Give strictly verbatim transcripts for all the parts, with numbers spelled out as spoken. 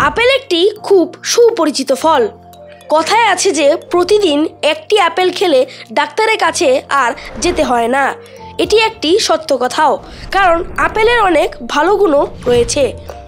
Apple একটি খুব সুপরিচিত ফল। কথায় আছে যে প্রতিদিন একটি আপেল খেলে ডাক্তারের কাছে আর যেতে হয় না। এটি একটি সত্য কথাও, কারণ আপেলের অনেক ভালো গুণও রয়েছে।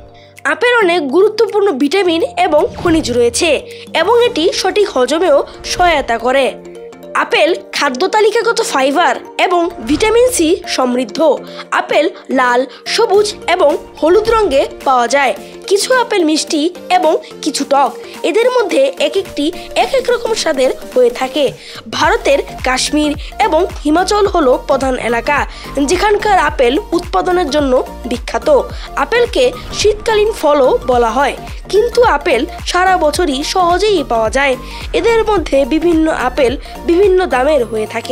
আপেল অনেক গুরুত্বপূর্ণ ভিটামিন এবং খনিজ রয়েছে এবং এটি সঠিক হজমেও সহায়তা করে। আপেল খাদ্য তালিকাগত ফাইবার এবং ভিটামিন সি সমৃদ্ধ। আপেল লাল, সবুজ এবং হলুদ রঙে পাওয়া যায়। কিছু আপেল মিষ্টি এবং কিছু টক। এদের মধ্যে এক একটি এক এক রকম স্বাদের হয়ে থাকে। ভারতের কাশ্মীর এবং হিমাচল হলো প্রধান এলাকা যেখানকার আপেল উৎপাদনের জন্য বিখ্যাত। আপেলকে শীতকালীন ফলও বলা হয়, কিন্তু আপেল সারা বছরই সহজেই পাওয়া যায়। এদের মধ্যে বিভিন্ন আপেল বিভিন্ন দামের হয়ে থাকে।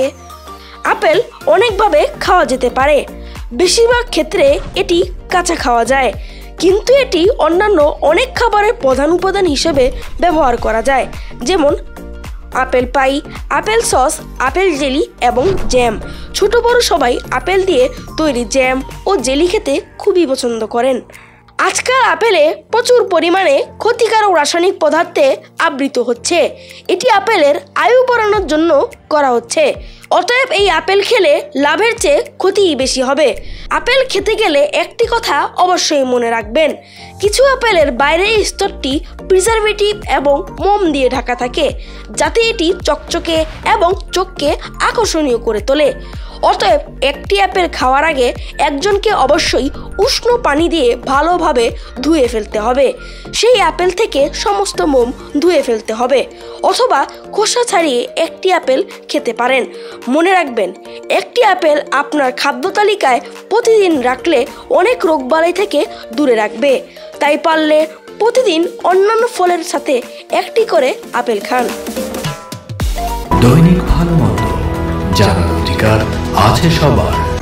আপেল অনেকভাবে খাওয়া যেতে পারে। বেশিরভাগ ক্ষেত্রে এটি কাঁচা খাওয়া যায়, কিন্তু এটি অন্যান্য অনেক খাবারের প্রধান উপাদান হিসেবে ব্যবহার করা যায়, যেমন apple pie, apple sauce, apple jelly এবং জ্যাম। ছোট বড় সবাই আপেল দিয়ে তৈরি জ্যাম ও জেলি খেতে খুবই পছন্দ করেন। আজকাল আপেলে প্রচুর পরিমাণে ক্ষতিকারক রাসায়নিক পদার্থে আবৃত হচ্ছে। এটি আপেলের আয়ু বাড়ানোর জন্য করা হচ্ছে। অতএব এই আপেল খেলে লাভের চেয়ে ক্ষতিই বেশি হবে। আপেল খেতে গেলে একটি কথা অবশ্যই মনে রাখবেন, কিছু আপেলের বাইরের স্তরটি প্রিজারভেটিভ এবং মোম দিয়ে ঢাকা থাকে, যাতে এটি চকচকে এবং চোখকে আকর্ষণীয় করে তোলে। অতএব একটি আপেল খাওয়ার আগে একজনকে অবশ্যই উষ্ণ পানি দিয়ে ভালোভাবে ধুয়ে ফেলতে হবে। সেই আপেল থেকে সমস্ত মোম ধুয়ে ফেলতে হবে, অথবা খোসা ছাড়িয়ে একটি আপেল খেতে পারেন। মনে রাখবেন, একটি আপেল আপনার খাদ্য তালিকায় প্রতিদিন রাখলে অনেক রোগবালাই থেকে দূরে রাখবে। তাই পারলে প্রতিদিন অন্যান্য ফলের সাথে একটি করে আপেল খান। দৈনিক ভালো মন্দ জানার অধিকার আছে সবার।